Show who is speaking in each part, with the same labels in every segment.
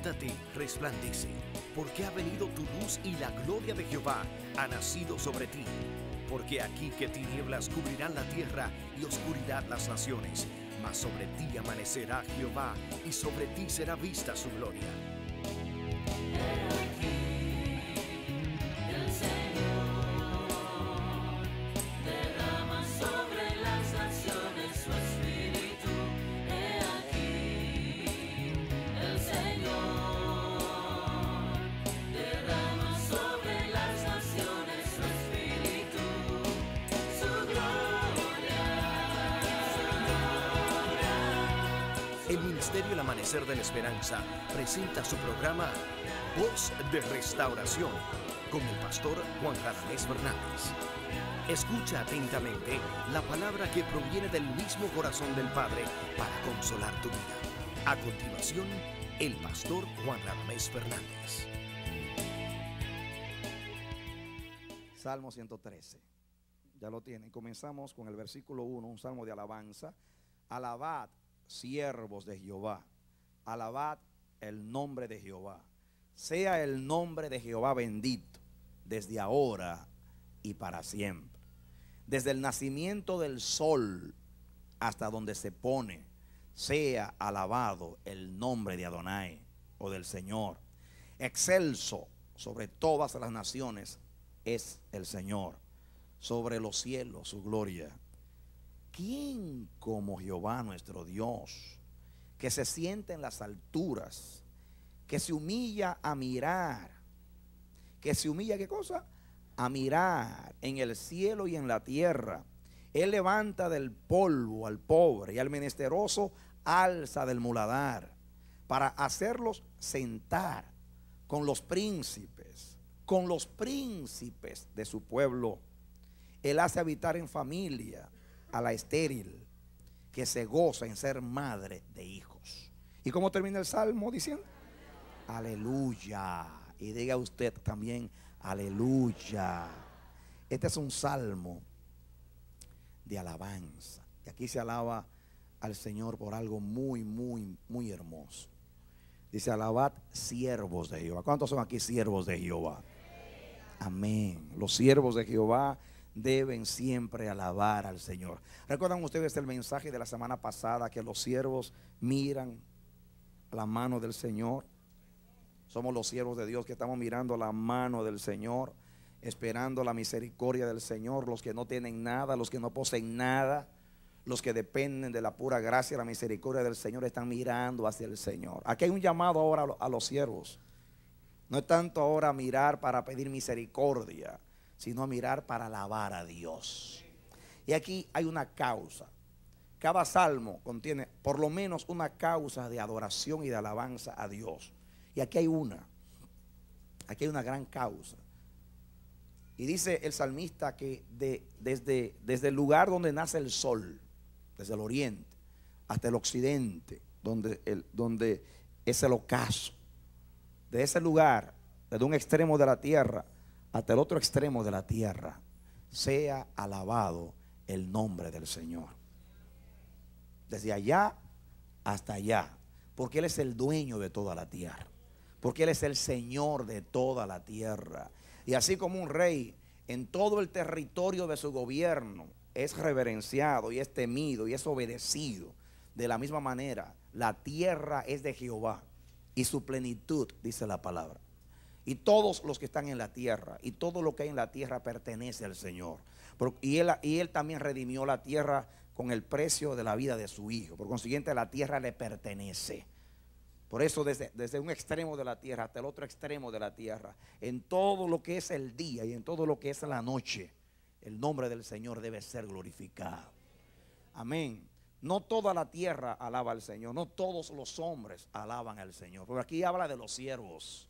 Speaker 1: Levántate, resplandece, porque ha venido tu luz y la gloria de Jehová ha nacido sobre ti. Porque aquí que tinieblas cubrirán la tierra y oscuridad las naciones, mas sobre ti amanecerá Jehová y sobre ti será vista su gloria. El Ministerio El Amanecer de la Esperanza presenta su programa Voz de Restauración con el pastor Juan Radamés Fernández. Escucha atentamente la palabra que proviene del mismo corazón del Padre para consolar tu vida. A continuación, el pastor Juan Radamés Fernández.
Speaker 2: Salmo 113. Ya lo tienen. Comenzamos con el versículo 1, un salmo de alabanza. Alabad, siervos de Jehová, alabad el nombre de Jehová. Sea el nombre de Jehová bendito desde ahora y para siempre. Desde el nacimiento del sol hasta donde se pone, sea alabado el nombre de Adonai o del Señor. Excelso sobre todas las naciones es el Señor, sobre los cielos su gloria. ¿Quién como Jehová nuestro Dios, que se sienta en las alturas, que se humilla a mirar, que se humilla, ¿qué cosa? A mirar en el cielo y en la tierra? Él levanta del polvo al pobre y al menesteroso alza del muladar, para hacerlos sentar con los príncipes de su pueblo. Él hace habitar en familia a la estéril, que se goza en ser madre de hijos. ¿Y cómo termina el salmo diciendo? Aleluya. Y diga usted también, aleluya. Este es un salmo de alabanza. Y aquí se alaba al Señor por algo muy, muy, muy hermoso. Dice, alabad siervos de Jehová. ¿Cuántos son aquí siervos de Jehová? Amén. Los siervos de Jehová deben siempre alabar al Señor. ¿Recuerdan ustedes el mensaje de la semana pasada, que los siervos miran la mano del Señor? Somos los siervos de Dios que estamos mirando la mano del Señor, esperando la misericordia del Señor. Los que no tienen nada, los que no poseen nada, los que dependen de la pura gracia y la misericordia del Señor, están mirando hacia el Señor. Aquí hay un llamado ahora a los siervos. No es tanto ahora mirar para pedir misericordia, sino a mirar para alabar a Dios. Y aquí hay una causa. Cada salmo contiene por lo menos una causa de adoración y de alabanza a Dios. Y aquí hay una gran causa. Y dice el salmista que desde el lugar donde nace el sol, desde el oriente hasta el occidente, donde es el ocaso, de ese lugar, desde un extremo de la tierra hasta el otro extremo de la tierra, sea alabado el nombre del Señor. Desde allá hasta allá, porque Él es el dueño de toda la tierra, porque Él es el Señor de toda la tierra. Y así como un rey en todo el territorio de su gobierno es reverenciado y es temido y es obedecido, de la misma manera la tierra es de Jehová y su plenitud, dice la palabra. Y todos los que están en la tierra y todo lo que hay en la tierra pertenece al Señor. Y él también redimió la tierra con el precio de la vida de su Hijo. Por consiguiente, la tierra le pertenece. Por eso desde un extremo de la tierra hasta el otro extremo de la tierra, en todo lo que es el día y en todo lo que es la noche, el nombre del Señor debe ser glorificado. Amén. No toda la tierra alaba al Señor, no todos los hombres alaban al Señor. Pero aquí habla de los siervos.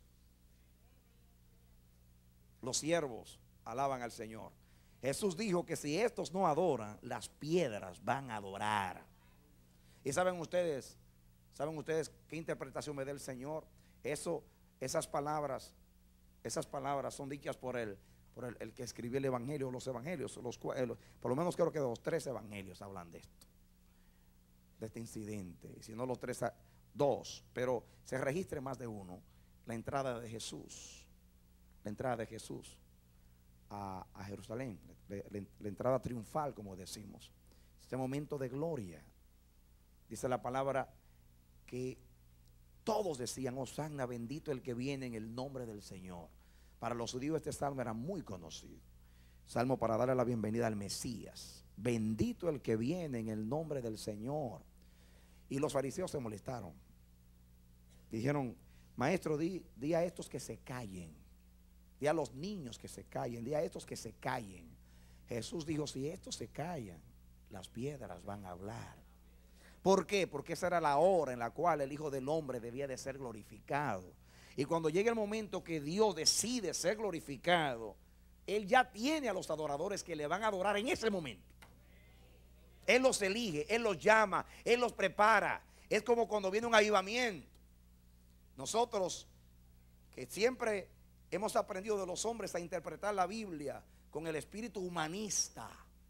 Speaker 2: Los siervos alaban al Señor. Jesús dijo que si estos no adoran, las piedras van a adorar. Y saben ustedes qué interpretación me da el Señor. Esas palabras son dichas por el que escribió el evangelio, los evangelios, por lo menos creo que los 3 evangelios hablan de esto, de este incidente. Y si no los 3, dos, pero se registre más de uno, la entrada de Jesús. La entrada de Jesús a Jerusalén, la entrada triunfal, como decimos. Este momento de gloria. Dice la palabra que todos decían: Hosanna, bendito el que viene en el nombre del Señor. Para los judíos este salmo era muy conocido. Salmo para darle la bienvenida al Mesías. Bendito el que viene en el nombre del Señor. Y los fariseos se molestaron. Dijeron: maestro, di a estos que se callen. Di a los niños que se callen. Di a estos que se callen. Jesús dijo: si estos se callan, las piedras van a hablar. ¿Por qué? Porque esa era la hora en la cual el Hijo del Hombre debía de ser glorificado. Y cuando llegue el momento que Dios decide ser glorificado, Él ya tiene a los adoradores que le van a adorar en ese momento. Él los elige, Él los llama, Él los prepara. Es como cuando viene un avivamiento. Nosotros, que siempre hemos aprendido de los hombres a interpretar la Biblia con el espíritu humanista,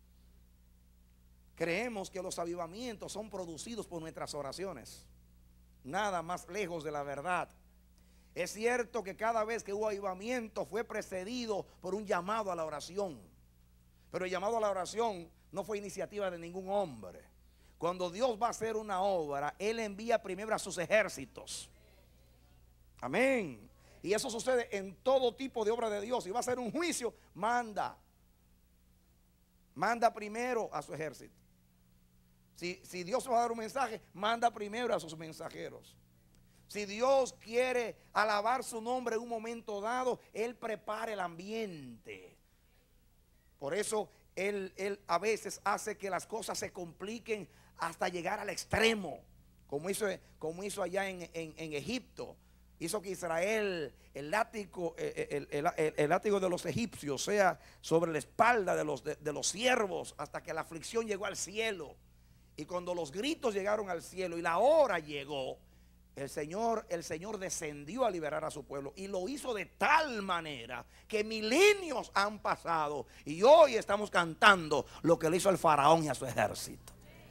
Speaker 2: creemos que los avivamientos son producidos por nuestras oraciones. Nada más lejos de la verdad. Es cierto que cada vez que hubo avivamiento fue precedido por un llamado a la oración. Pero el llamado a la oración no fue iniciativa de ningún hombre. Cuando Dios va a hacer una obra, Él envía primero a sus ejércitos. Amén. Y eso sucede en todo tipo de obra de Dios. Si va a hacer un juicio, manda primero a su ejército. Si Dios va a dar un mensaje, manda primero a sus mensajeros. Si Dios quiere alabar su nombre en un momento dado, Él prepara el ambiente. Por eso Él a veces hace que las cosas se compliquen hasta llegar al extremo, como hizo allá en Egipto. Hizo que Israel, el látigo de los egipcios sea sobre la espalda de los siervos, hasta que la aflicción llegó al cielo. Y cuando los gritos llegaron al cielo y la hora llegó, el Señor descendió a liberar a su pueblo, y lo hizo de tal manera que milenios han pasado y hoy estamos cantando lo que le hizo al faraón y a su ejército.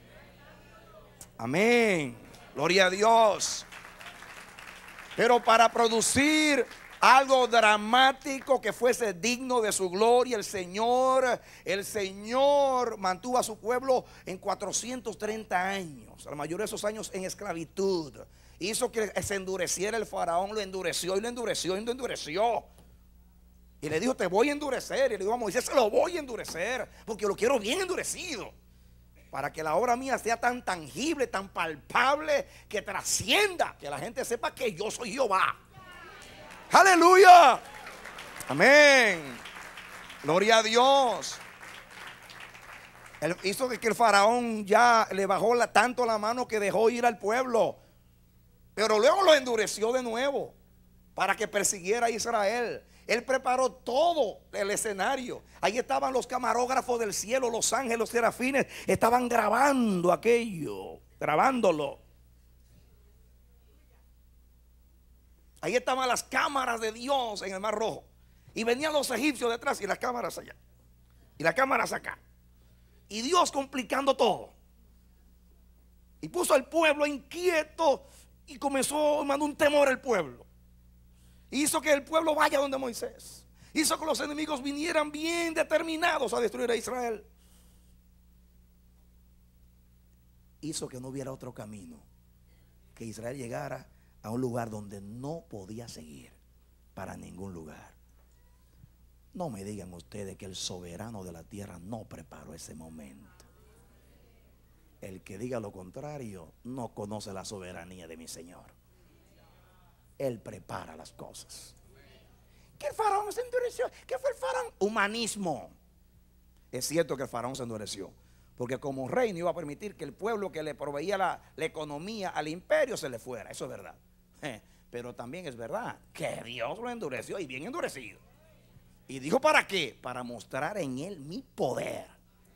Speaker 2: Amén. Gloria a Dios. Pero para producir algo dramático que fuese digno de su gloria, el Señor mantuvo a su pueblo en 430 años, la mayoría de esos años en esclavitud. Hizo que se endureciera el faraón, lo endureció y lo endureció y lo endureció. Y le dijo: te voy a endurecer. Y le dijo a Moisés: se lo voy a endurecer, porque lo quiero bien endurecido, para que la obra mía sea tan tangible, tan palpable, que trascienda, que la gente sepa que yo soy Jehová. Aleluya. Amén. Gloria a Dios. Él hizo que el faraón ya le bajó tanto la mano que dejó ir al pueblo. Pero luego lo endureció de nuevo para que persiguiera a Israel. Él preparó todo el escenario. Ahí estaban los camarógrafos del cielo, los ángeles, los serafines, estaban grabando aquello, grabándolo. Ahí estaban las cámaras de Dios en el Mar Rojo. Y venían los egipcios detrás y las cámaras allá. Y las cámaras acá. Y Dios complicando todo. Y puso al pueblo inquieto y mandó un temor al pueblo. Hizo que el pueblo vaya donde Moisés. Hizo que los enemigos vinieran bien determinados a destruir a Israel. Hizo que no hubiera otro camino, que Israel llegara a un lugar donde no podía seguir para ningún lugar. No me digan ustedes que el soberano de la tierra no preparó ese momento. El que diga lo contrario no conoce la soberanía de mi Señor. Él prepara las cosas. ¿Que el faraón se endureció? ¿Qué fue el faraón? Humanismo. Es cierto que el faraón se endureció, porque como rey no iba a permitir que el pueblo que le proveía la economía al imperio se le fuera. Eso es verdad. Pero también es verdad que Dios lo endureció, y bien endurecido. Y dijo: ¿para qué? Para mostrar en él mi poder.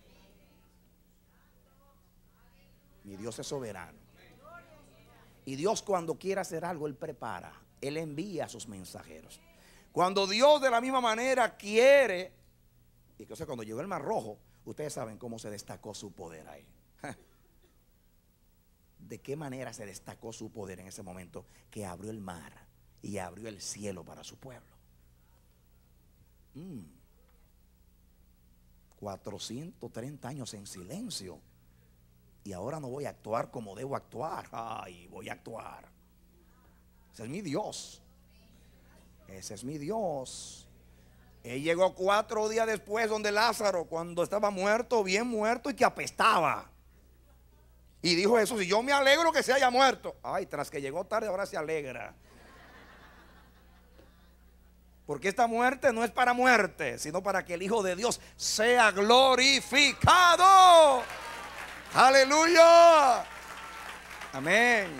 Speaker 2: Mi Dios es soberano. Y Dios, cuando quiere hacer algo, Él prepara. Él envía a sus mensajeros. Cuando Dios de la misma manera quiere, y entonces cuando llegó el Mar Rojo, ustedes saben cómo se destacó su poder ahí. ¿de qué manera se destacó su poder en ese momento? Que abrió el mar y abrió el cielo para su pueblo. 430 años en silencio. Y ahora no voy a actuar como debo actuar. Ay, voy a actuar. Ese es mi Dios. Ese es mi Dios. Él llegó 4 días después donde Lázaro, cuando estaba muerto, bien muerto y que apestaba. Y dijo Jesús: y yo me alegro que se haya muerto. Ay, tras que llegó tarde, ahora se alegra. Porque esta muerte no es para muerte, sino para que el Hijo de Dios sea glorificado. Aleluya. Amén.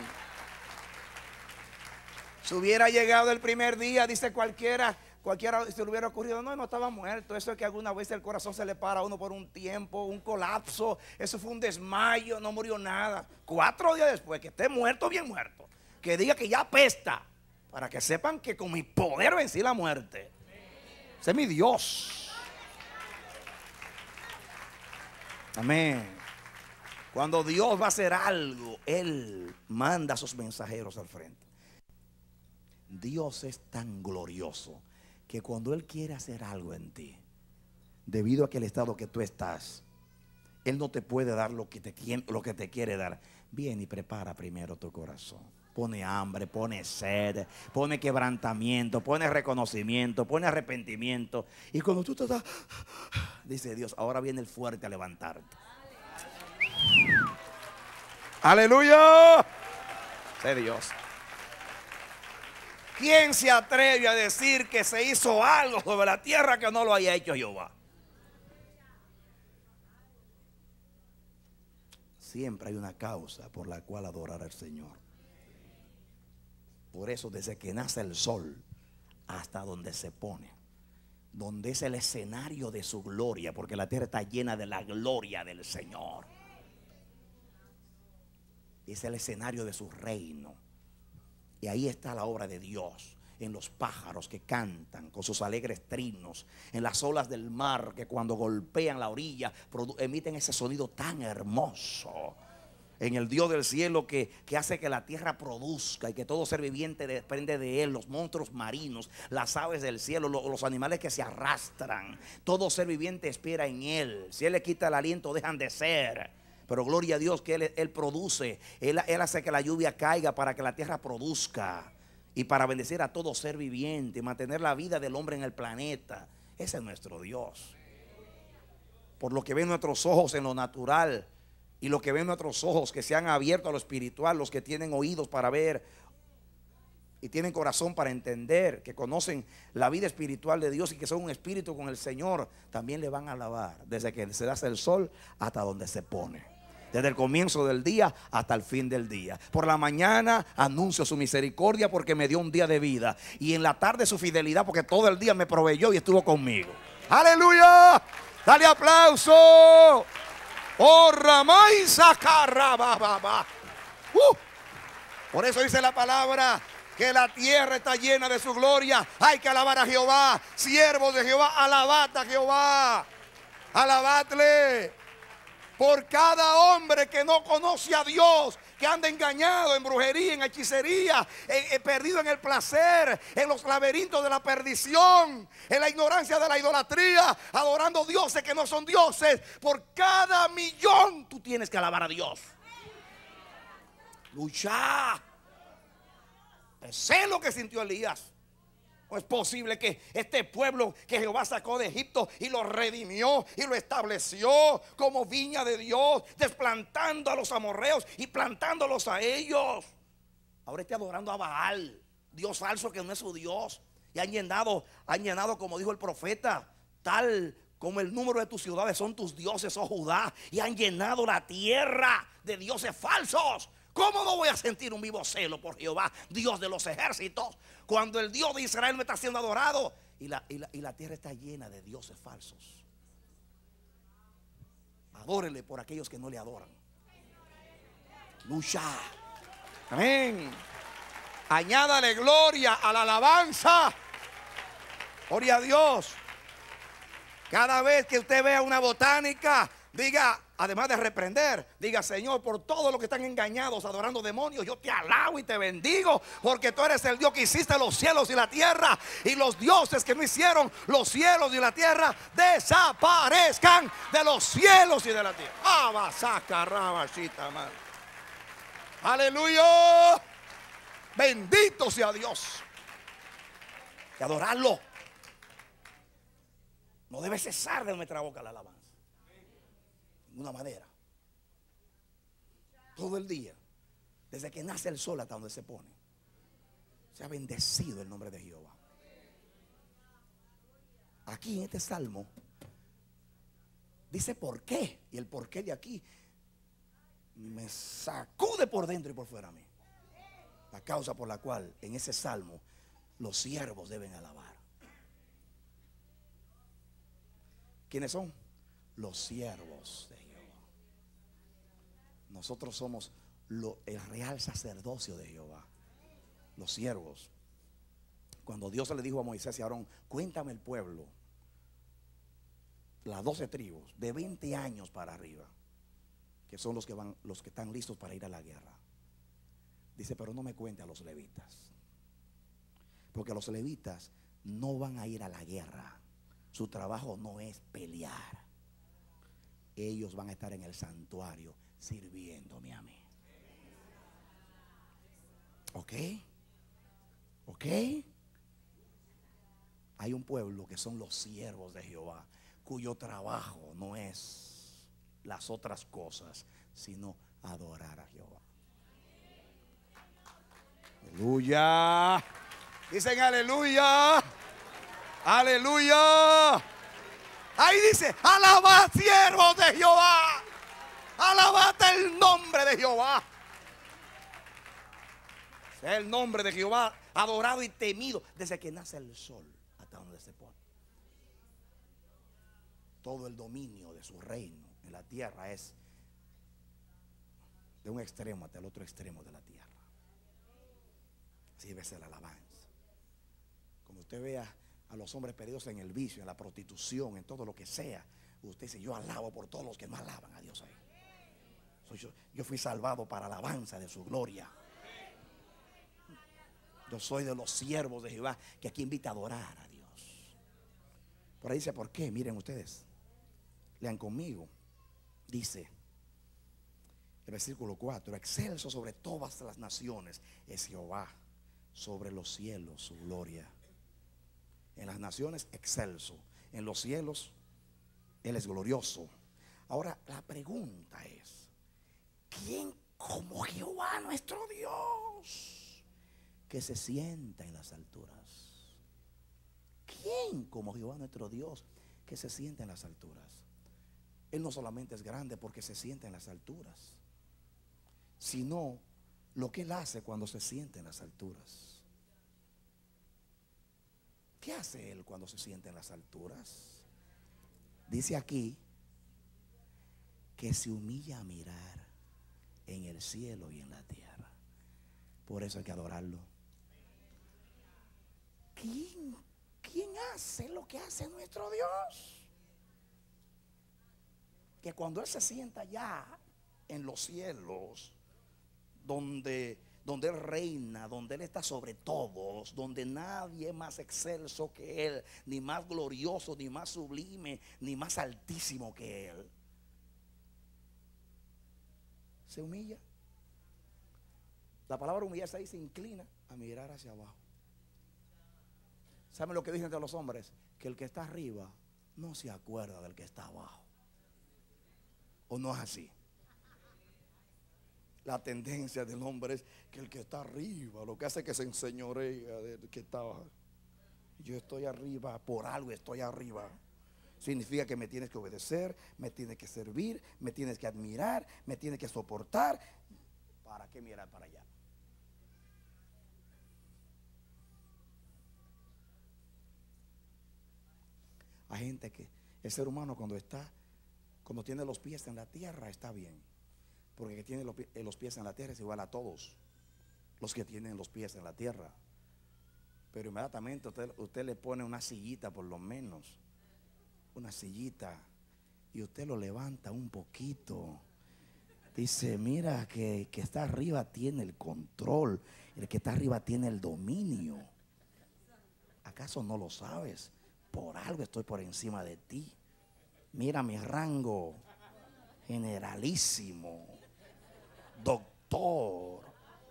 Speaker 2: Si hubiera llegado el primer día, dice cualquiera se le hubiera ocurrido: no estaba muerto. Eso es que alguna vez el corazón se le para a uno por un tiempo, un colapso. Eso fue un desmayo, no murió nada. 4 días después, que esté muerto, bien muerto, que diga que ya apesta, para que sepan que con mi poder vencí la muerte. Ese es mi Dios. Amén. Cuando Dios va a hacer algo, Él manda a sus mensajeros al frente. Dios es tan glorioso que cuando Él quiere hacer algo en ti, debido a que el estado que tú estás, Él no te puede dar lo que te quiere dar. Viene y prepara primero tu corazón. Pone hambre, pone sed, pone quebrantamiento, pone reconocimiento, pone arrepentimiento. Y cuando tú te das, dice Dios: ahora viene el fuerte a levantarte. Aleluya. Sé Dios. ¿Quién se atreve a decir que se hizo algo sobre la tierra que no lo haya hecho Jehová? Siempre hay una causa por la cual adorar al Señor. Por eso, desde que nace el sol hasta donde se pone, donde es el escenario de su gloria, porque la tierra está llena de la gloria del Señor. Es el escenario de su reino. Y ahí está la obra de Dios, en los pájaros que cantan con sus alegres trinos, en las olas del mar que cuando golpean la orilla emiten ese sonido tan hermoso, en el Dios del cielo que hace que la tierra produzca y que todo ser viviente depende de Él, los monstruos marinos, las aves del cielo, los animales que se arrastran, todo ser viviente espera en Él. Si Él le quita el aliento, dejan de ser. Pero gloria a Dios que Él produce. Él hace que la lluvia caiga para que la tierra produzca y para bendecir a todo ser viviente, mantener la vida del hombre en el planeta. Ese es nuestro Dios. Por lo que ven nuestros ojos en lo natural y lo que ven nuestros ojos que se han abierto a lo espiritual, los que tienen oídos para ver y tienen corazón para entender, que conocen la vida espiritual de Dios y que son un espíritu con el Señor, también le van a alabar desde que se hace el sol hasta donde se pone. Desde el comienzo del día hasta el fin del día. Por la mañana anuncio su misericordia porque me dio un día de vida. Y en la tarde su fidelidad porque todo el día me proveyó y estuvo conmigo. ¡Aleluya! ¡Dale aplauso! ¡Oh, Ramay Sacarababa! Por eso dice la palabra que la tierra está llena de su gloria. Hay que alabar a Jehová. Siervos de Jehová, alabad a Jehová. Alabadle. Por cada hombre que no conoce a Dios, que anda engañado en brujería, en hechicería, perdido en el placer, en los laberintos de la perdición, en la ignorancia de la idolatría, adorando dioses que no son dioses. Por cada millón tú tienes que alabar a Dios. Lucha. Sé lo que sintió Elías. ¿No es posible que este pueblo que Jehová sacó de Egipto y lo redimió y lo estableció como viña de Dios, desplantando a los amorreos y plantándolos a ellos, ahora esté adorando a Baal, Dios falso que no es su Dios? Y han llenado, como dijo el profeta, tal como el número de tus ciudades son tus dioses, oh Judá, y han llenado la tierra de dioses falsos. ¿Cómo no voy a sentir un vivo celo por Jehová, Dios de los ejércitos, cuando el Dios de Israel no está siendo adorado y la tierra está llena de dioses falsos? Adórele por aquellos que no le adoran. Lucha. Amén. Añádale gloria a la alabanza. Gloria a Dios. Cada vez que usted vea una botánica, Diga, además de reprender, diga: Señor, por todo lo que están engañados, adorando demonios, yo te alabo y te bendigo, porque tú eres el Dios que hiciste los cielos y la tierra. Y los dioses que no hicieron los cielos y la tierra desaparezcan de los cielos y de la tierra. Aleluya. Bendito sea Dios. Y adorarlo no debe cesar de nuestra boca la alabanza. De ninguna manera. Todo el día, desde que nace el sol hasta donde se pone, sea bendecido el nombre de Jehová. Aquí en este salmo dice por qué. Y el por qué de aquí me sacude por dentro y por fuera a mí. La causa por la cual en ese salmo los siervos deben alabar. ¿Quiénes son? Los siervos de Jehová. Nosotros somos el real sacerdocio de Jehová. Los siervos. Cuando Dios le dijo a Moisés y a Aarón: cuéntame el pueblo, las 12 tribus de 20 años para arriba, que son los que están listos para ir a la guerra. Dice: pero no me cuente a los levitas, porque los levitas no van a ir a la guerra. Su trabajo no es pelear. Ellos van a estar en el santuario sirviéndome a mí. ¿Ok? ¿Ok? Hay un pueblo que son los siervos de Jehová, cuyo trabajo no es las otras cosas, sino adorar a Jehová. Aleluya. Dicen aleluya. Aleluya. Ahí dice: alabad, siervos de Jehová. Alabad el nombre de Jehová. Sea el nombre de Jehová adorado y temido desde que nace el sol hasta donde se pone. Todo el dominio de su reino en la tierra es de un extremo hasta el otro extremo de la tierra. Así debe ser la alabanza. Cuando usted vea a los hombres perdidos en el vicio, en la prostitución, en todo lo que sea, usted dice: yo alabo por todos los que no alaban a Dios ahí. Yo fui salvado para alabanza de su gloria. Yo soy de los siervos de Jehová, que aquí invita a adorar a Dios. Por ahí dice por qué. Miren ustedes, lean conmigo. Dice el versículo 4: excelso sobre todas las naciones es Jehová, sobre los cielos su gloria. En las naciones excelso, en los cielos Él es glorioso. Ahora la pregunta es: ¿quién como Jehová nuestro Dios, que se sienta en las alturas? ¿Quién como Jehová nuestro Dios, que se sienta en las alturas? Él no solamente es grande porque se sienta en las alturas, sino lo que Él hace cuando se sienta en las alturas. ¿Qué hace Él cuando se sienta en las alturas? Dice aquí que se humilla a mirar en el cielo y en la tierra. Por eso hay que adorarlo. ¿Quién hace lo que hace nuestro Dios? Que cuando Él se sienta ya en los cielos, donde Él reina, donde Él está sobre todos, donde nadie es más excelso que Él, ni más glorioso, ni más sublime, ni más altísimo que Él, se humilla. La palabra humillarse ahí se inclina a mirar hacia abajo. ¿Saben lo que dicen de los hombres? Que el que está arriba no se acuerda del que está abajo. ¿O no es así? La tendencia del hombre es que el que está arriba, lo que hace es que se enseñorea del que está abajo. Yo estoy arriba, por algo estoy arriba. Significa que me tienes que obedecer, me tienes que servir, me tienes que admirar, me tienes que soportar. ¿Para qué mirar para allá? Hay gente que, el ser humano cuando tiene los pies en la tierra está bien. Porque el que tiene los pies en la tierra es igual a todos los que tienen los pies en la tierra. Pero inmediatamente usted le pone una sillita, por lo menos una sillita, y usted lo levanta un poquito. Dice, mira que el que está arriba tiene el control, el que está arriba tiene el dominio. ¿Acaso no lo sabes? Por algo estoy por encima de ti. Mira mi rango, generalísimo, doctor,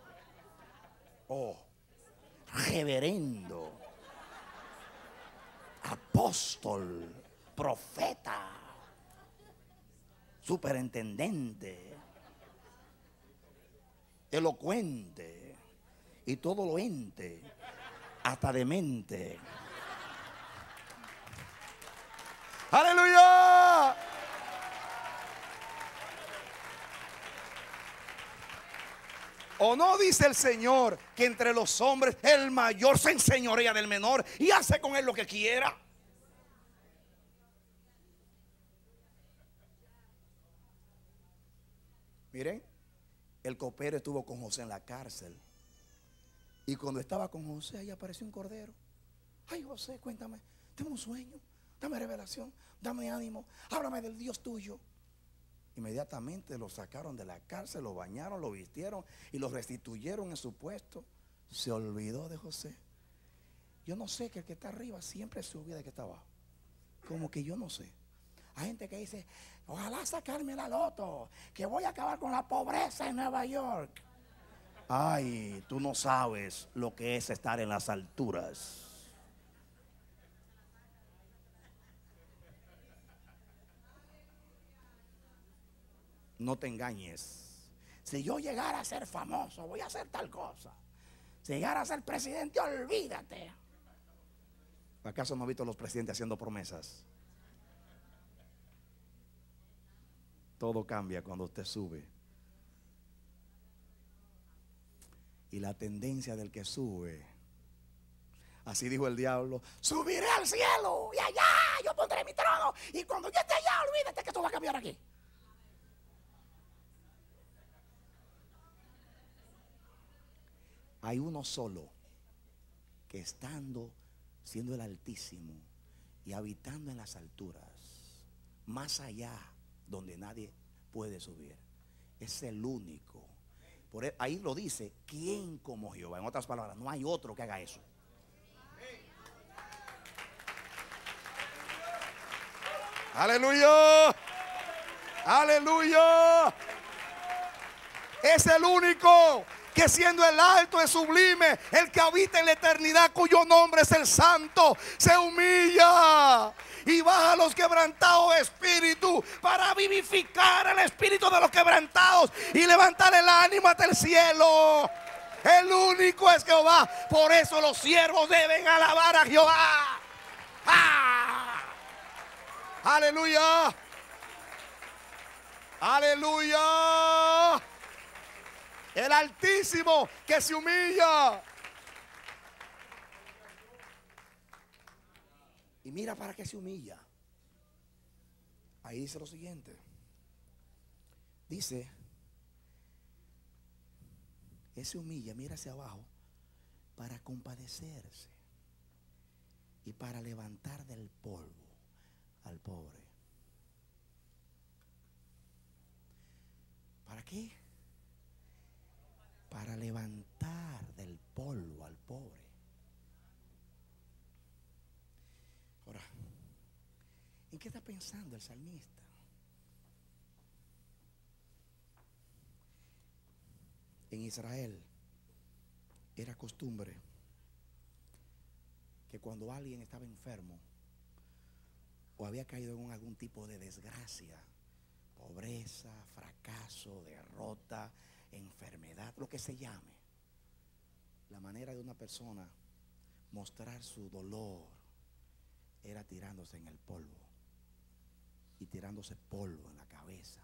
Speaker 2: reverendo, apóstol, profeta, superintendente, elocuente y todo lo ente, hasta demente. ¡Aleluya! ¿O no dice el Señor que entre los hombres el mayor se enseñorea del menor y hace con él lo que quiera? Miren, el copero estuvo con José en la cárcel. Y cuando estaba con José, ahí apareció un cordero. Ay, José, cuéntame, tengo un sueño, dame revelación, dame ánimo, háblame del Dios tuyo. Inmediatamente lo sacaron de la cárcel, lo bañaron, lo vistieron y lo restituyeron en su puesto. Se olvidó de José. Yo no sé que el que está arriba siempre se olvida de que está abajo. Como que yo no sé. Hay gente que dice, ojalá sacarme la loto, que voy a acabar con la pobreza en Nueva York. Ay, tú no sabes lo que es estar en las alturas. No te engañes. Si yo llegara a ser famoso, voy a hacer tal cosa. Si llegara a ser presidente, olvídate. ¿Acaso no has visto a los presidentes haciendo promesas? Todo cambia cuando usted sube. Y la tendencia del que sube, así dijo el diablo, subiré al cielo y allá yo pondré mi trono. Y cuando yo esté allá, olvídate que esto va a cambiar aquí. Hay uno solo que estando, siendo el Altísimo y habitando en las alturas, más allá donde nadie puede subir, es el único. Ahí lo dice, ¿quién como Jehová? En otras palabras, no hay otro que haga eso. Aleluya, aleluya. Es el único que siendo el alto es sublime, el que habita en la eternidad, cuyo nombre es el Santo, se humilla y baja a los quebrantados de espíritu para vivificar el espíritu de los quebrantados y levantar el ánimo hasta el cielo. El único es Jehová. Por eso los siervos deben alabar a Jehová. ¡Ah! Aleluya, aleluya. El Altísimo que se humilla. Y mira para qué se humilla. Ahí dice lo siguiente. Dice, Él se humilla, mira hacia abajo, para compadecerse y para levantar del polvo al pobre. ¿Para qué? Para levantar del polvo al pobre. Ahora, ¿en qué está pensando el salmista? En Israel era costumbre que cuando alguien estaba enfermo o había caído en algún tipo de desgracia, pobreza, fracaso, derrota, enfermedad, lo que se llame, la manera de una persona mostrar su dolor era tirándose en el polvo y tirándose polvo en la cabeza.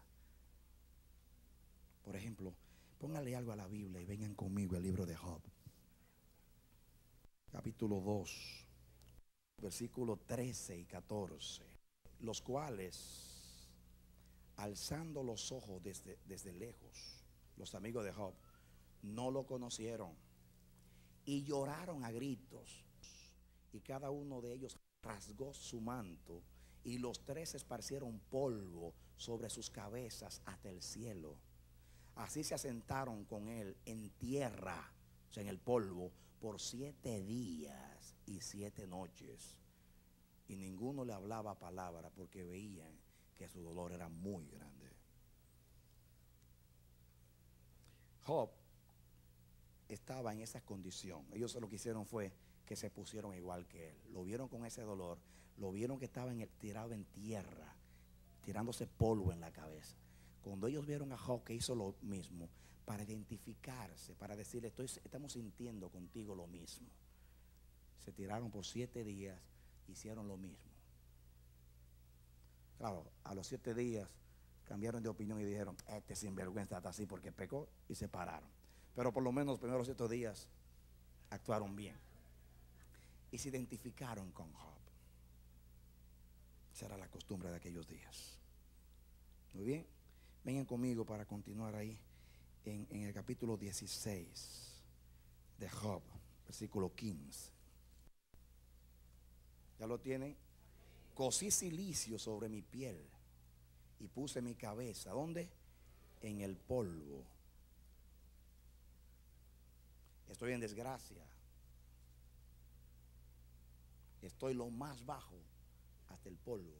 Speaker 2: Por ejemplo, pónganle algo a la Biblia y vengan conmigo al libro de Job, capítulo 2, versículos 13 y 14, los cuales, alzando los ojos desde lejos, los amigos de Job no lo conocieron y lloraron a gritos, y cada uno de ellos rasgó su manto y los tres esparcieron polvo sobre sus cabezas hasta el cielo. Así se asentaron con él en tierra, o sea, en el polvo, por 7 días y 7 noches. Y ninguno le hablaba palabra porque veían que su dolor era muy grande. Job estaba en esa condición. Ellos lo que hicieron fue que se pusieron igual que él. Lo vieron con ese dolor, lo vieron que estaba tirado en tierra, tirándose polvo en la cabeza. Cuando ellos vieron a Job que hizo lo mismo, para identificarse, para decirle, estamos sintiendo contigo lo mismo, se tiraron por 7 días, hicieron lo mismo. Claro, a los 7 días cambiaron de opinión y dijeron, este sinvergüenza está así porque pecó, y se pararon. Pero por lo menos los primeros 7 días actuaron bien y se identificaron con Job. Esa era la costumbre de aquellos días. Muy bien, vengan conmigo para continuar ahí en el capítulo 16 de Job, versículo 15. ¿Ya lo tienen? Cosí cilicio sobre mi piel y puse mi cabeza, ¿dónde? En el polvo. Estoy en desgracia. Estoy lo más bajo hasta el polvo.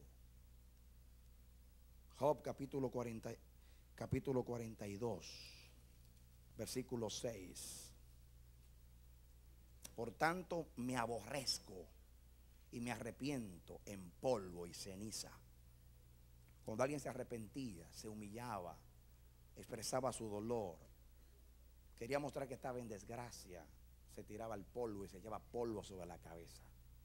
Speaker 2: Job capítulo 42, versículo 6. Por tanto me aborrezco y me arrepiento en polvo y ceniza. Cuando alguien se arrepentía, se humillaba, expresaba su dolor, quería mostrar que estaba en desgracia, se tiraba el polvo y se echaba polvo sobre la cabeza.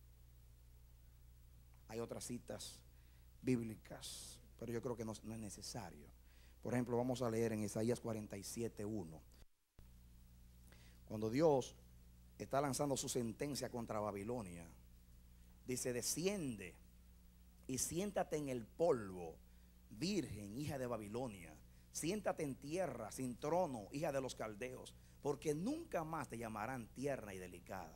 Speaker 2: Hay otras citas bíblicas, pero yo creo que no es necesario. Por ejemplo, vamos a leer en Isaías 47:1. Cuando Dios está lanzando su sentencia contra Babilonia, dice: desciende y siéntate en el polvo, virgen, hija de Babilonia. Siéntate en tierra sin trono, hija de los caldeos, porque nunca más te llamarán tierna y delicada.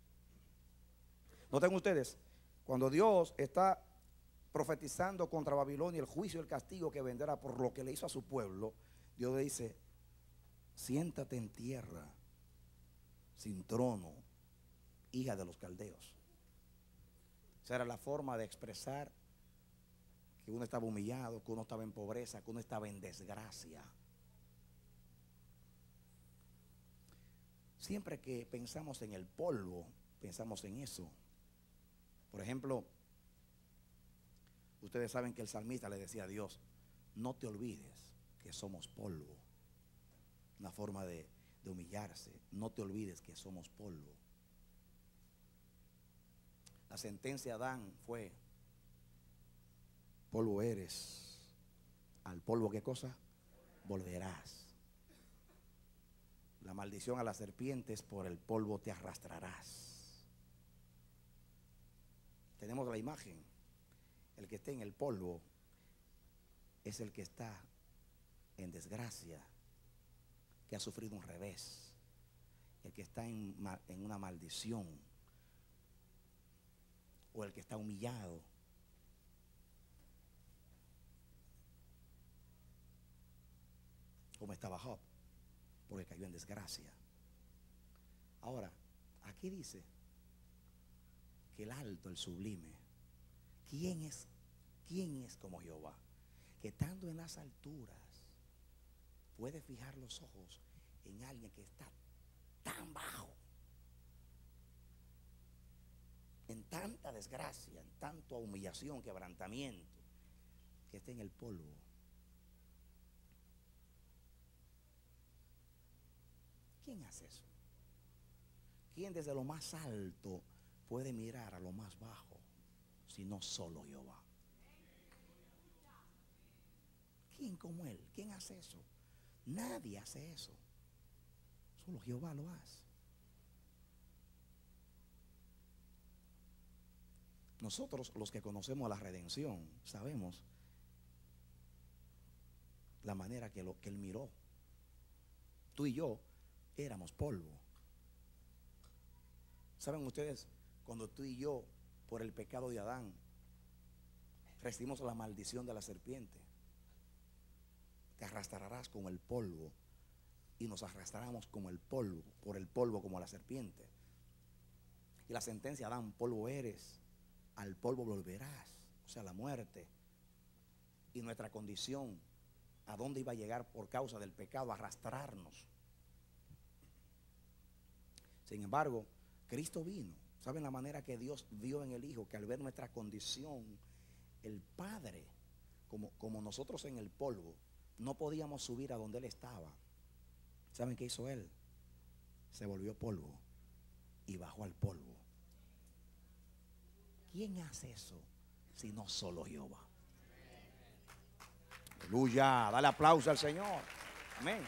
Speaker 2: Noten ustedes, cuando Dios está profetizando contra Babilonia el juicio y el castigo que vendrá por lo que le hizo a su pueblo, Dios le dice: siéntate en tierra sin trono, hija de los caldeos. Esa era la forma de expresar que uno estaba humillado, que uno estaba en pobreza, que uno estaba en desgracia. Siempre que pensamos en el polvo, pensamos en eso. Por ejemplo, ustedes saben que el salmista le decía a Dios: no te olvides que somos polvo. Una forma de humillarse. No te olvides que somos polvo. La sentencia de Adán fue: polvo eres, al polvo ¿qué cosa? Volverás. La maldición a las serpientes: por el polvo te arrastrarás. Tenemos la imagen. El que esté en el polvo es el que está en desgracia, que ha sufrido un revés, el que está en una maldición, o el que está humillado. Como estaba Job, porque cayó en desgracia. Ahora, aquí dice que el alto, el sublime, ¿quién es como Jehová? Que estando en las alturas puede fijar los ojos en alguien que está tan bajo, en tanta desgracia, en tanta humillación, quebrantamiento, que está en el polvo. ¿Quién hace eso? ¿Quién desde lo más alto puede mirar a lo más bajo, sino solo Jehová? ¿Quién como él? ¿Quién hace eso? Nadie hace eso. Solo Jehová lo hace. Nosotros, los que conocemos la redención, sabemos la manera que él miró. Tú y yo éramos polvo. ¿Saben ustedes? Cuando tú y yo, por el pecado de Adán, recibimos la maldición de la serpiente. Te arrastrarás como el polvo, y nos arrastramos como el polvo, por el polvo como la serpiente. Y la sentencia: Adán, polvo eres, al polvo volverás, o sea, la muerte. Y nuestra condición, ¿a dónde iba a llegar por causa del pecado? Arrastrarnos. Sin embargo, Cristo vino. ¿Saben la manera que Dios vio en el Hijo? Que al ver nuestra condición, el Padre, como nosotros en el polvo, no podíamos subir a donde Él estaba. ¿Saben qué hizo Él? Se volvió polvo y bajó al polvo. ¿Quién hace eso si no solo Jehová? Aleluya, dale aplauso al Señor. Amén.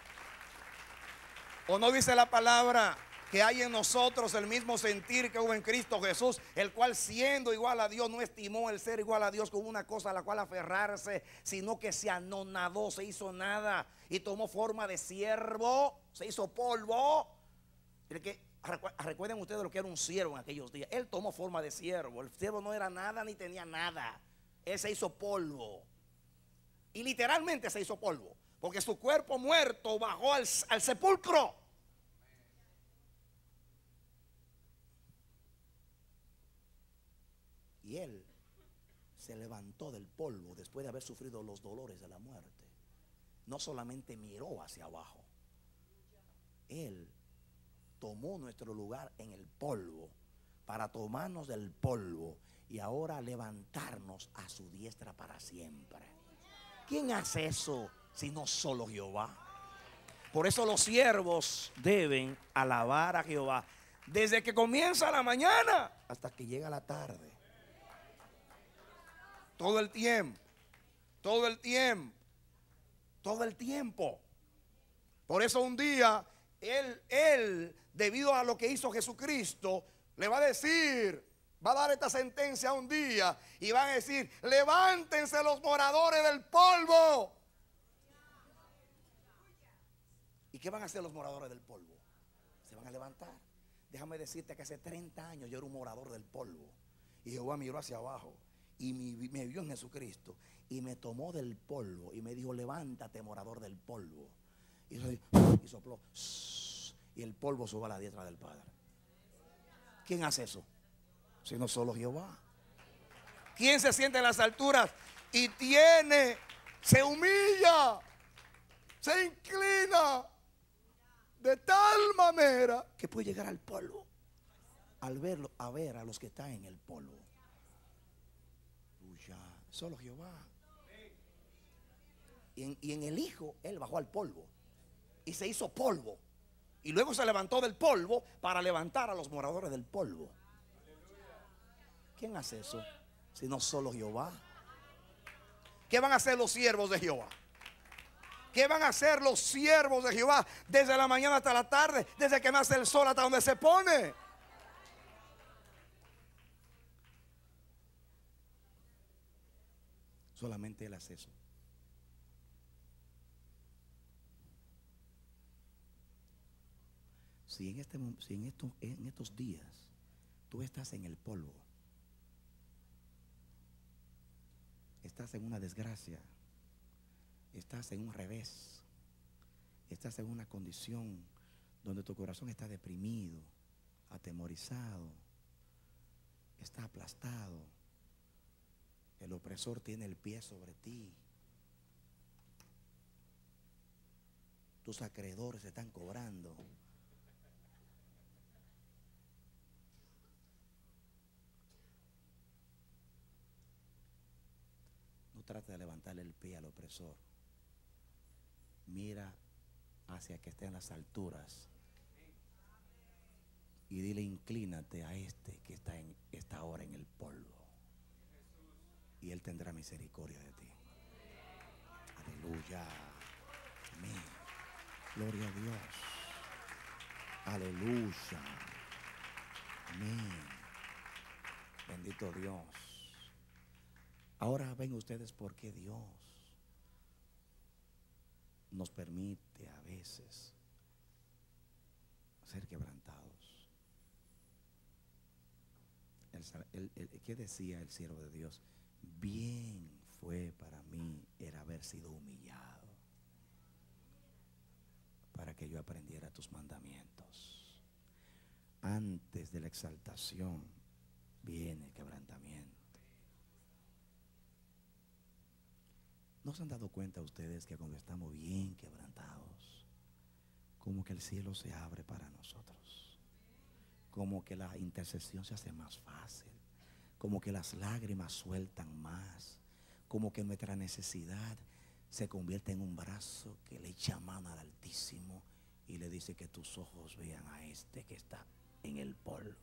Speaker 2: ¿O no dice la palabra que hay en nosotros el mismo sentir que hubo en Cristo Jesús, el cual siendo igual a Dios no estimó el ser igual a Dios como una cosa a la cual aferrarse, sino que se anonadó, se hizo nada y tomó forma de siervo, se hizo polvo? Recuerden ustedes lo que era un siervo en aquellos días. Él tomó forma de siervo. El siervo no era nada ni tenía nada. Él se hizo polvo. Y literalmente se hizo polvo, porque su cuerpo muerto bajó al sepulcro. Y Él se levantó del polvo después de haber sufrido los dolores de la muerte. No solamente miró hacia abajo, Él tomó nuestro lugar en el polvo para tomarnos del polvo y ahora levantarnos a su diestra para siempre. ¿Quién hace eso si no solo Jehová? Por eso los siervos deben alabar a Jehová desde que comienza la mañana hasta que llega la tarde. Todo el tiempo, todo el tiempo, todo el tiempo. Por eso un día Él, debido a lo que hizo Jesucristo, le va a decir, va a dar esta sentencia un día y va a decir: levántense los moradores del polvo. ¿Y qué van a hacer los moradores del polvo? Se van a levantar. Déjame decirte que hace 30 años yo era un morador del polvo, y Jehová miró hacia abajo y me vio en Jesucristo y me tomó del polvo y me dijo: levántate, morador del polvo. Y sopló, y el polvo subió a la diestra del Padre. ¿Quién hace eso? Sino solo Jehová. ¿Quién se siente en las alturas y se humilla, se inclina de tal manera que puede llegar al polvo, al verlo, a ver a los que están en el polvo? Solo Jehová. Y en el Hijo Él bajó al polvo y se hizo polvo, y luego se levantó del polvo para levantar a los moradores del polvo. ¿Quién hace eso sino solo Jehová? ¿Qué van a hacer los siervos de Jehová? ¿Qué van a hacer los siervos de Jehová desde la mañana hasta la tarde, desde que nace el sol hasta donde se pone? Solamente Él hace eso. Si en estos días tú estás en el polvo, estás en una desgracia, estás en un revés, estás en una condición donde tu corazón está deprimido, atemorizado, está aplastado, el opresor tiene el pie sobre ti, tus acreedores se están cobrando, no trate de levantarle el pie al opresor. Mira hacia que esté en las alturas y dile: inclínate a este que está ahora en el polvo, y Él tendrá misericordia de ti. Aleluya. Amén. Gloria a Dios. Aleluya. Amén. Bendito Dios. Ahora ven ustedes por qué Dios nos permite a veces ser quebrantados. ¿Qué decía el siervo de Dios? bien fue para mí el haber sido humillado, para que yo aprendiera tus mandamientos. Antes de la exaltación viene el quebrantamiento. ¿No se han dado cuenta ustedes que cuando estamos bien quebrantados, como que el cielo se abre para nosotros? Como que la intercesión se hace más fácil, como que las lágrimas sueltan más, como que nuestra necesidad se convierte en un brazo que le echa mano al Altísimo y le dice que tus ojos vean a este que está en el polvo.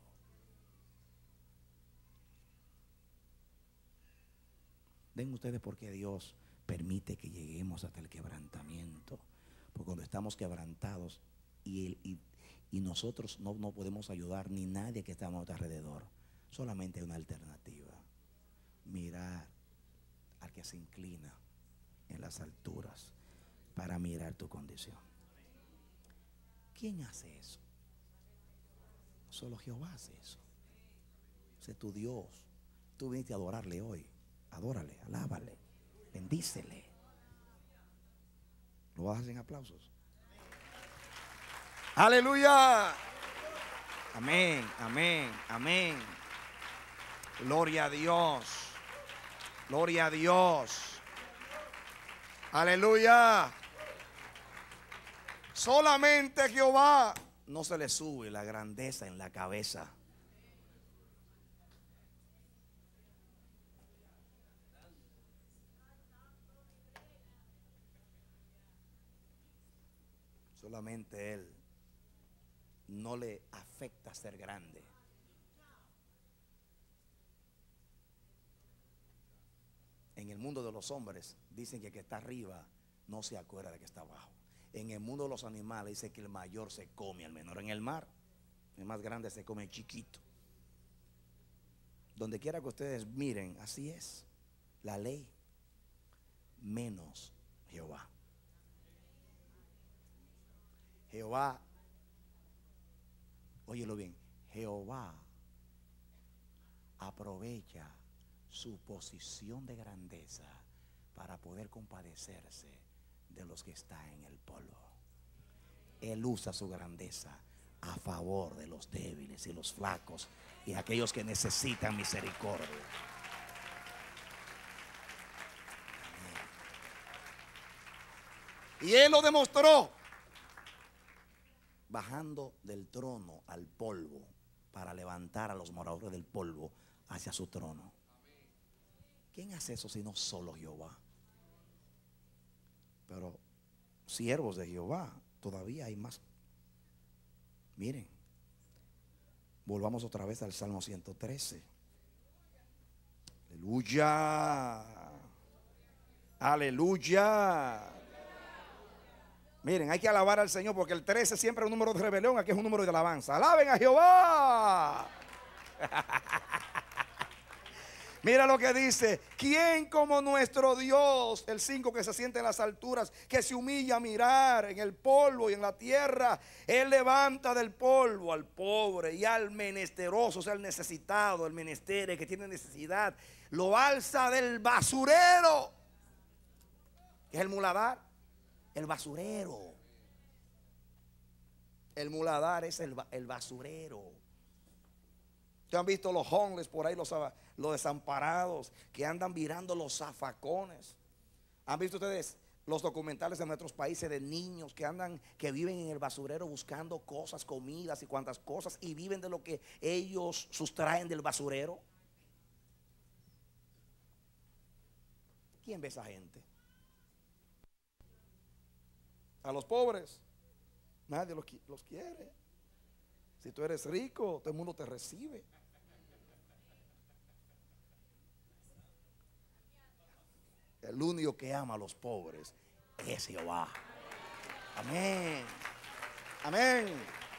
Speaker 2: Ven ustedes porque Dios permite que lleguemos hasta el quebrantamiento, porque cuando estamos quebrantados y nosotros no podemos ayudar ni nadie que está a nuestro alrededor, solamente hay una alternativa: mirar al que se inclina en las alturas para mirar tu condición. ¿Quién hace eso? Solo Jehová hace eso. Ese es tu Dios. Tú viniste a adorarle hoy. Adórale, alábale, bendícele. ¿Lo vas a hacer en aplausos? Aleluya. Amén, amén, amén. Gloria a Dios. Gloria a Dios. Aleluya. Solamente Jehová no se le sube la grandeza en la cabeza. Solamente Él no le afecta ser grande. En el mundo de los hombres dicen que el que está arriba no se acuerda de que está abajo. En el mundo de los animales dice que el mayor se come al menor. En el mar, el más grande se come el chiquito. Donde quiera que ustedes miren, así es la ley, menos Jehová. Jehová, óyelo bien, Jehová aprovecha su posición de grandeza para poder compadecerse de los que están en el polvo. Él usa su grandeza a favor de los débiles y los flacos y aquellos que necesitan misericordia. Amén. Y Él lo demostró bajando del trono al polvo para levantar a los moradores del polvo hacia su trono. ¿Quién hace eso sino solo Jehová? Pero siervos de Jehová todavía hay más. Miren, volvamos otra vez al Salmo 113. Aleluya. Aleluya. Miren, hay que alabar al Señor porque el 13 siempre es un número de rebelión, aquí es un número de alabanza. Alaben a Jehová. Mira lo que dice: ¿quién como nuestro Dios? El 5, que se siente en las alturas, que se humilla a mirar en el polvo y en la tierra. Él levanta del polvo al pobre y al menesteroso, o sea, el necesitado, el menester, que tiene necesidad. Lo alza del basurero, que es el muladar. El basurero. El muladar es el basurero. Ustedes han visto los homeless por ahí, los desamparados que andan virando los zafacones. ¿Han visto ustedes los documentales de nuestros países de niños que viven en el basurero buscando cosas, comidas y cuantas cosas, y viven de lo que ellos sustraen del basurero? ¿Quién ve esa gente? A los pobres nadie los quiere. Si tú eres rico, todo el mundo te recibe. El único que ama a los pobres es Jehová. Amén. Amén.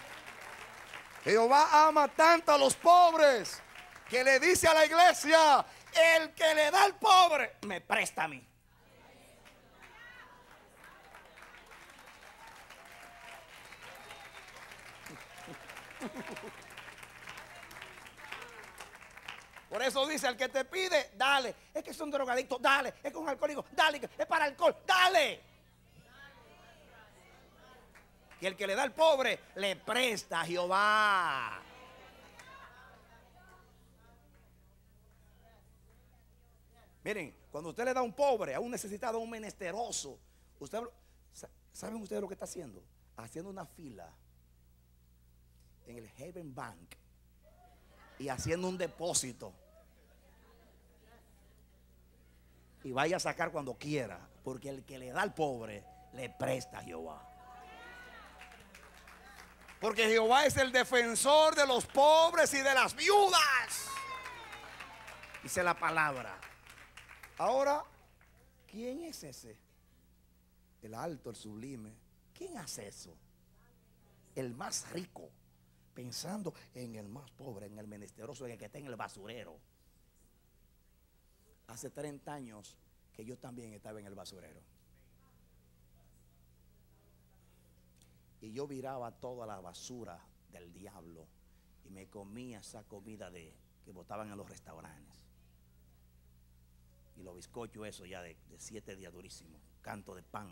Speaker 2: Jehová ama tanto a los pobres que le dice a la iglesia: el que le da al pobre me presta a mí. Por eso dice, al que te pide, dale. Es que es un drogadicto, dale. Es que es un alcohólico, dale. Es para alcohol, dale. Que el que le da al pobre, le presta a Jehová. Miren, cuando usted le da a un pobre, a un necesitado, a un menesteroso, ¿saben ustedes lo que está haciendo? Haciendo una fila en el Haven Bank y haciendo un depósito. Y vaya a sacar cuando quiera, porque el que le da al pobre, le presta a Jehová. Porque Jehová es el defensor de los pobres y de las viudas. Dice la palabra. Ahora, ¿quién es ese? El alto, el sublime. ¿Quién hace eso? El más rico, pensando en el más pobre, en el menesteroso, en el que está en el basurero. Hace 30 años que yo también estaba en el basurero. Y yo viraba toda la basura del diablo y me comía esa comida que botaban en los restaurantes. Y los bizcochos, eso ya de 7 días durísimos. Canto de pan.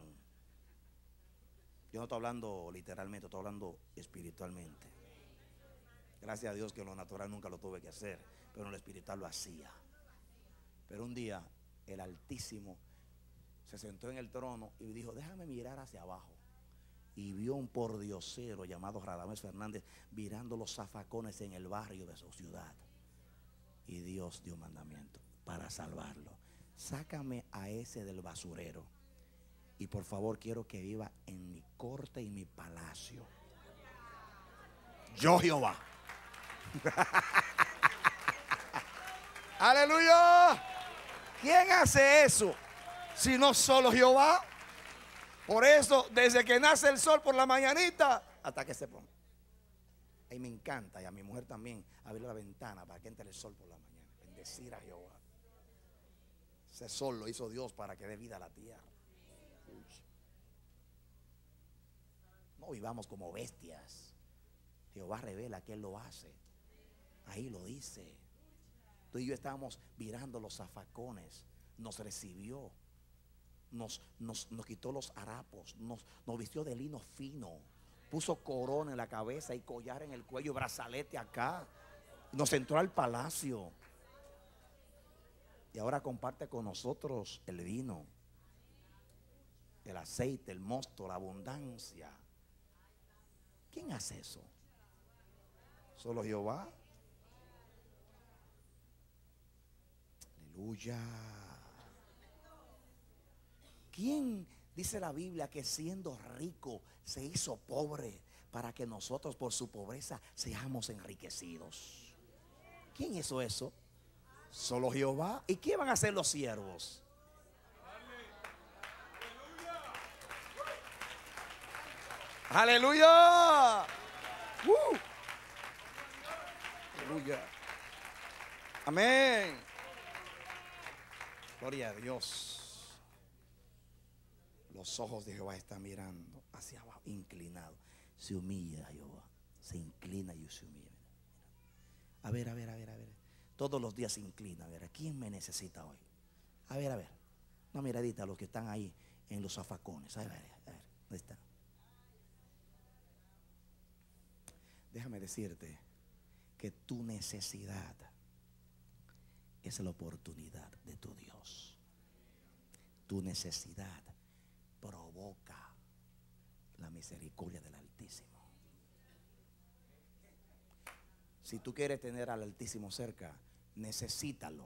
Speaker 2: Yo no estoy hablando literalmente, estoy hablando espiritualmente. Gracias a Dios que en lo natural nunca lo tuve que hacer, pero en lo espiritual lo hacía. Pero un día el Altísimo se sentó en el trono y dijo, déjame mirar hacia abajo. Y vio un pordiosero llamado Radamés Fernández virando los zafacones en el barrio de su ciudad. Y Dios dio mandamiento para salvarlo. Sácame a ese del basurero. Y por favor quiero que viva en mi corte y mi palacio. Yo Jehová. Aleluya. ¿Quién hace eso? Si no solo Jehová. Por eso, desde que nace el sol por la mañanita hasta que se pone. Y me encanta, y a mi mujer también, abrir la ventana para que entre el sol por la mañana. Bendecir a Jehová. Ese sol lo hizo Dios para que dé vida a la tierra. No vivamos como bestias. Jehová revela que Él lo hace. Ahí lo dice. Tú y yo estábamos mirando los zafacones. Nos recibió. Nos quitó los harapos. Nos vistió de lino fino. Puso corona en la cabeza y collar en el cuello, brazalete acá. Nos entró al palacio. Y ahora comparte con nosotros el vino, el aceite, el mosto, la abundancia. ¿Quién hace eso? ¿Solo Jehová? Aleluya. ¿Quién dice la Biblia que siendo rico se hizo pobre para que nosotros por su pobreza seamos enriquecidos? ¿Quién hizo eso? Solo Jehová. ¿Y qué van a hacer los siervos? Aleluya. Aleluya. Amén. Gloria a Dios. Los ojos de Jehová están mirando hacia abajo, inclinado. Se humilla Jehová. Se inclina y se humilla. A ver. Todos los días se inclina. A ver, ¿a quién me necesita hoy? A ver. Una miradita a los que están ahí en los zafacones. A ver, ¿dónde están? Déjame decirte que tu necesidad es la oportunidad de tu Dios. Tu necesidad provoca la misericordia del Altísimo. Si tú quieres tener al Altísimo cerca, necesítalo.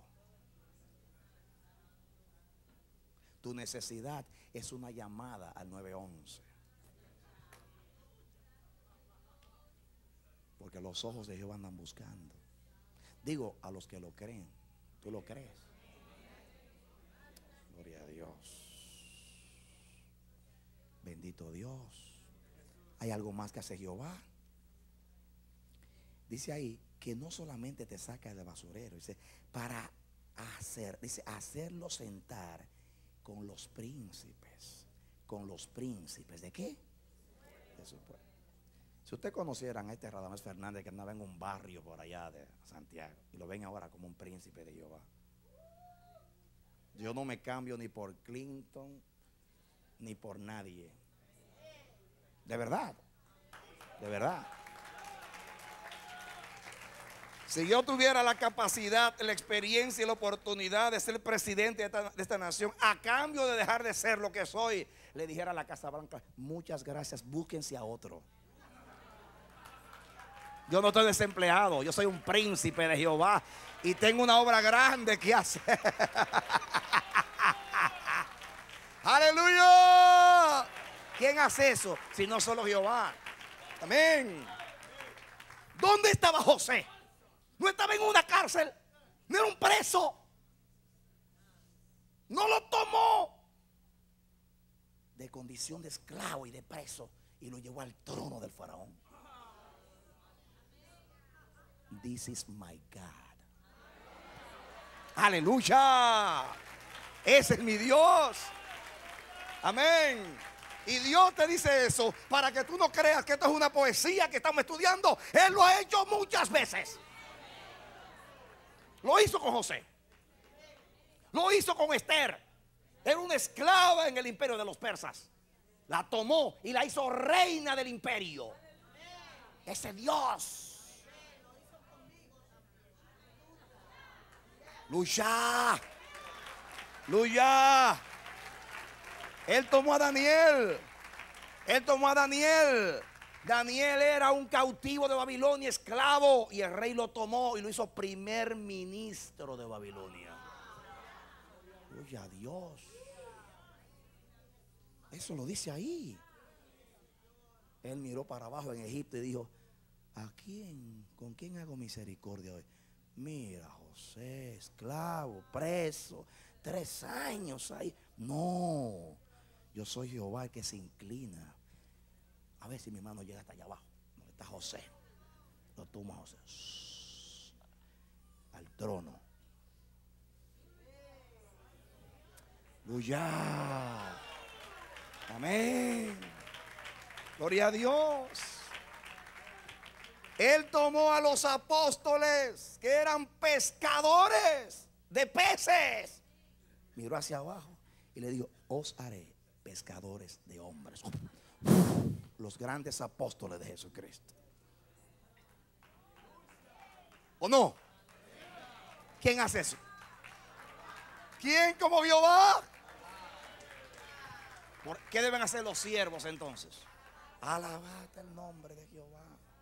Speaker 2: Tu necesidad es una llamada al 911. Porque los ojos de Jehová andan buscando. Digo, a los que lo creen. ¿Tú lo crees? Gloria a Dios. Bendito Dios. ¿Hay algo más que hace Jehová? Dice ahí que no solamente te saca del basurero, dice, para hacerlo sentar con los príncipes. ¿Con los príncipes de qué? De su pueblo. Si ustedes conocieran a este Radamés Fernández que andaba en un barrio por allá de Santiago y lo ven ahora como un príncipe de Jehová. Yo no me cambio ni por Clinton ni por nadie. De verdad. De verdad. Si yo tuviera la capacidad, la experiencia y la oportunidad de ser presidente de esta nación, a cambio de dejar de ser lo que soy, le dijera a la Casa Blanca: muchas gracias, búsquense a otro. Yo no estoy desempleado, yo soy un príncipe de Jehová y tengo una obra grande que hacer. ¡Aleluya! ¿Quién hace eso? Si no solo Jehová. Amén. ¿Dónde estaba José? No estaba en una cárcel, no era un preso. No lo tomó de condición de esclavo y de preso y lo llevó al trono del faraón. This is my God. Aleluya. Ese es mi Dios. Amén. Y Dios te dice eso para que tú no creas que esto es una poesía que estamos estudiando. Él lo ha hecho muchas veces. Lo hizo con José. Lo hizo con Esther. Era una esclava en el imperio de los persas. La tomó y la hizo reina del imperio. Ese Dios. Lucha. Lucha. Él tomó a Daniel. Él tomó a Daniel. Daniel era un cautivo de Babilonia, esclavo, y el rey lo tomó y lo hizo primer ministro de Babilonia. Oye, a Dios. Eso lo dice ahí. Él miró para abajo en Egipto y dijo: ¿a quién? ¿Con quién hago misericordia hoy? Mira, José, esclavo, preso, 3 años ahí. No, yo soy Jehová el que se inclina. A ver si mi mano llega hasta allá abajo. Donde está José. Lo toma José al trono. Aleluya. Amén. Gloria a Dios. Él tomó a los apóstoles que eran pescadores de peces. Miró hacia abajo y le dijo: os haré pescadores de hombres. Los grandes apóstoles de Jesucristo. ¿O no? ¿Quién hace eso? ¿Quién como Jehová? ¿Qué deben hacer los siervos entonces? Alabad el nombre de Jehová.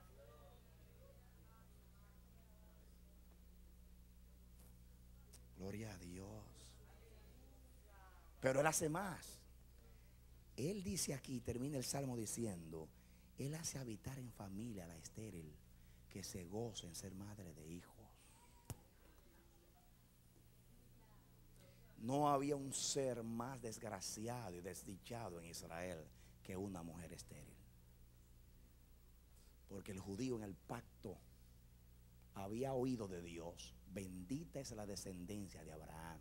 Speaker 2: Gloria a Dios. Pero Él hace más. Él dice aquí, termina el salmo diciendo: Él hace habitar en familia a la estéril, que se goza en ser madre de hijos. No había un ser más desgraciado y desdichado en Israel que una mujer estéril. Porque el judío en el pacto había oído de Dios: bendita es la descendencia de Abraham.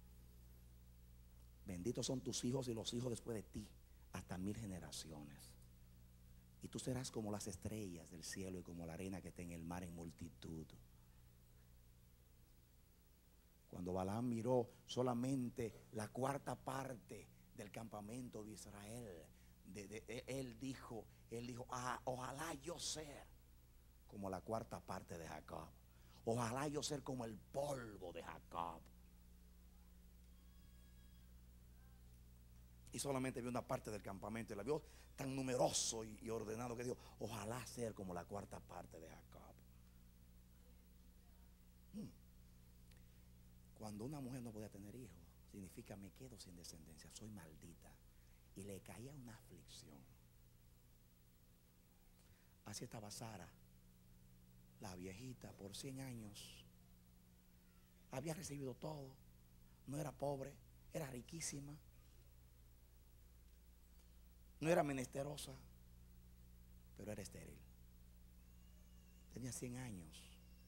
Speaker 2: Benditos son tus hijos y los hijos después de ti, hasta 1000 generaciones. Y tú serás como las estrellas del cielo y como la arena que está en el mar en multitud. Cuando Balaam miró solamente la 4ª parte del campamento de Israel, él dijo: ojalá yo ser como la 4ª parte de Jacob. Ojalá yo ser como el polvo de Jacob. Y solamente vio una parte del campamento y la vio tan numeroso y ordenado que dijo: ojalá ser como la 4ª parte de Jacob. Cuando una mujer no podía tener hijos, significa: me quedo sin descendencia, soy maldita. Y le caía una aflicción. Así estaba Sara, la viejita, por 100 años. Había recibido todo. No era pobre, era riquísima. No era menesterosa, pero era estéril. Tenía 100 años.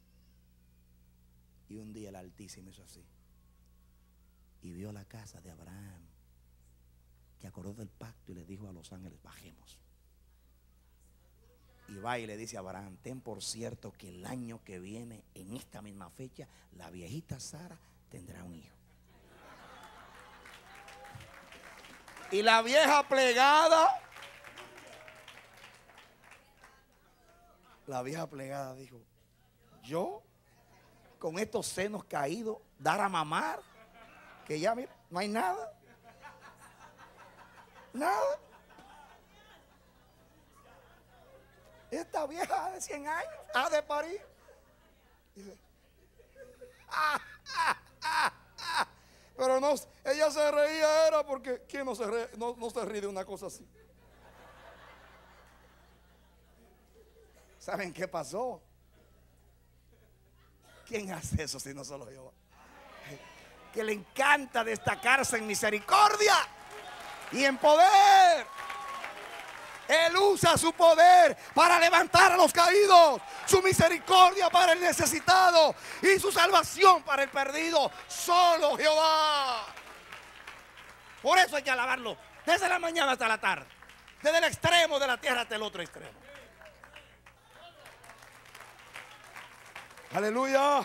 Speaker 2: Y un día el Altísimo hizo así. Y vio la casa de Abraham, que acordó del pacto y le dijo a los ángeles: bajemos. Y va y le dice a Abraham: ten por cierto que el año que viene, en esta misma fecha, la viejita Sara tendrá un hijo. Y la vieja plegada, dijo: yo, con estos senos caídos, dar a mamar, que ya mira, no hay nada. Nada. Esta vieja de 100 años ha de parir. Dice, pero no, ella se reía era porque ¿quién no se ríe de una cosa así? ¿Saben qué pasó? ¿Quién hace eso si no solo Jehová? Que le encanta destacarse en misericordia y en poder. Él usa su poder para levantar a los caídos, su misericordia para el necesitado y su salvación para el perdido. Solo Jehová. Por eso hay que alabarlo desde la mañana hasta la tarde, desde el extremo de la tierra hasta el otro extremo. Aleluya.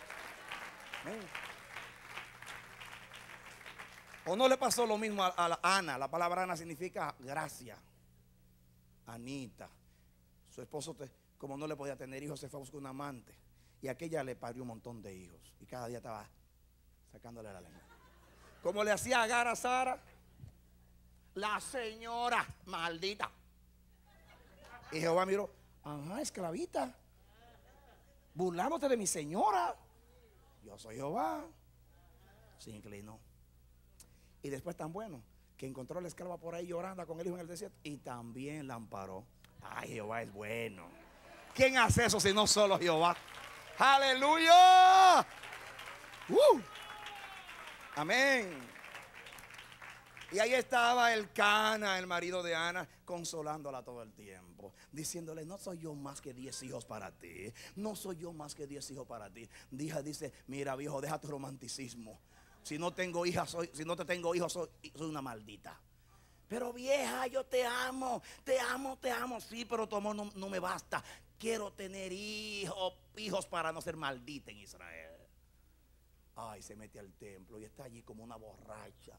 Speaker 2: ¿O no le pasó lo mismo a la Ana? La palabra Ana significa gracia. Anita, su esposo, como no le podía tener hijos, se fue a buscar un amante. Y aquella le parió un montón de hijos. Y cada día estaba sacándole la lengua. Como le hacía Agar a Sara, la señora maldita. Y Jehová miró: ajá, esclavita, burlándote de mi señora. Yo soy Jehová. Se inclinó. Y después, tan bueno que encontró a la esclava por ahí llorando con el hijo en el desierto, y también la amparó. Ay, Jehová es bueno. ¿Quién hace eso si no solo Jehová? Aleluya. Amén. Y ahí estaba el Cana, el marido de Ana, consolándola todo el tiempo, diciéndole: no soy yo más que 10 hijos para ti. No soy yo más que 10 hijos para ti. Dice: mira, viejo, deja tu romanticismo. Si no tengo hijas, si no te tengo hijos, soy una maldita. Pero vieja, yo te amo. Sí, pero tu amor no me basta. Quiero tener hijos para no ser maldita en Israel. Ay, se mete al templo y está allí como una borracha.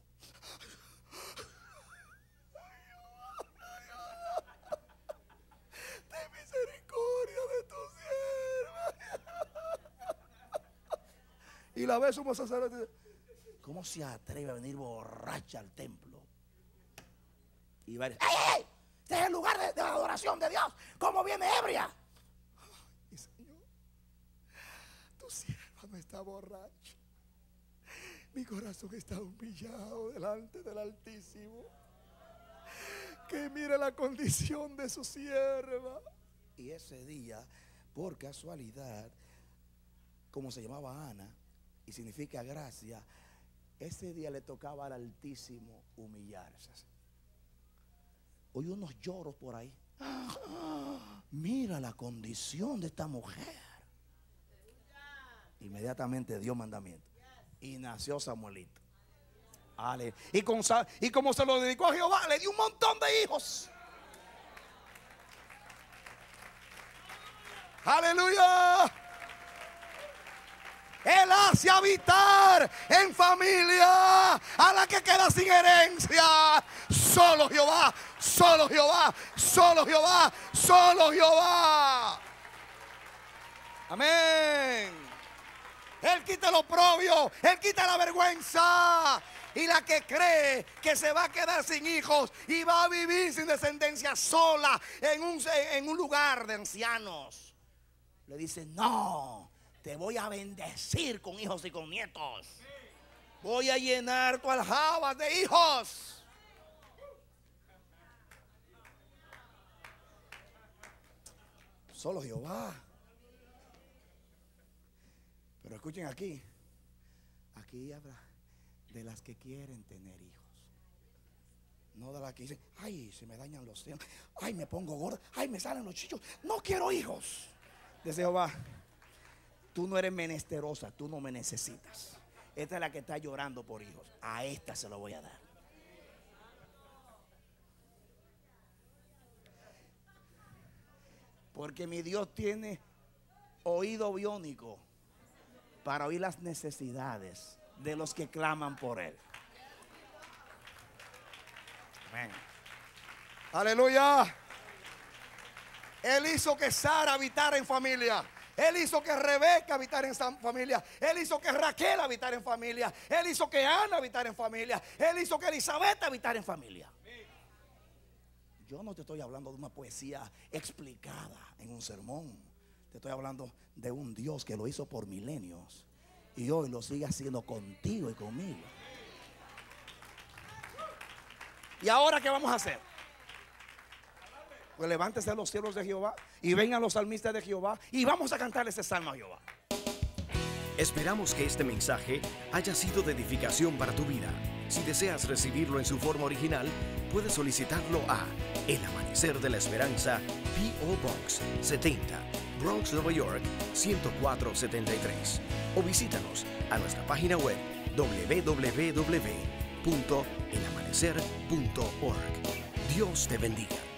Speaker 2: Ten misericordia de tu sierva. Y la ve sumo sacerdote. ¿Cómo se atreve a venir borracha al templo? Y va a decir: ¡ay! Este es el lugar de la adoración de Dios. ¿Cómo viene ebria? Y Señor, tu sierva no está borracha. Mi corazón está humillado delante del Altísimo. Que mire la condición de su sierva. Y ese día, por casualidad, como se llamaba Ana y significa gracia, ese día le tocaba al Altísimo humillarse. Oí unos lloros por ahí. Mira la condición de esta mujer. Inmediatamente dio mandamiento y nació Samuelito. Y como se lo dedicó a Jehová, le dio un montón de hijos. Aleluya. Él hace habitar en familia a la que queda sin herencia. Solo Jehová, solo Jehová, solo Jehová, solo Jehová. Amén. Él quita el oprobio, Él quita la vergüenza. Y la que cree que se va a quedar sin hijos y va a vivir sin descendencia sola en un lugar de ancianos, le dice: no, te voy a bendecir con hijos y con nietos. Voy a llenar tu aljaba de hijos. Solo Jehová. Pero escuchen aquí. Aquí habla de las que quieren tener hijos. No de las que dicen: ay, se me dañan los senos, ay, me pongo gorda, ay, me salen los chichos, no quiero hijos. Dice Jehová: tú no eres menesterosa, tú no me necesitas. Esta es la que está llorando por hijos. A esta se lo voy a dar. Porque mi Dios tiene oído biónico para oír las necesidades de los que claman por Él. Amén. Aleluya. Él hizo que Sara habitara en familia. Él hizo que Rebeca habitara en familia. Él hizo que Raquel habitara en familia. Él hizo que Ana habitara en familia. Él hizo que Elizabeth habitara en familia. Yo no te estoy hablando de una poesía explicada en un sermón. Te estoy hablando de un Dios que lo hizo por milenios y hoy lo sigue haciendo contigo y conmigo. ¿Y ahora qué vamos a hacer? Pues levántese los siervos de Jehová y vengan los salmistas de Jehová y vamos a cantar ese salmo a Jehová.
Speaker 1: Esperamos que este mensaje haya sido de edificación para tu vida. Si deseas recibirlo en su forma original, puedes solicitarlo a El Amanecer de la Esperanza, P.O. Box 70, Bronx, Nueva York 10473. O visítanos a nuestra página web www.elamanecer.org. Dios te bendiga.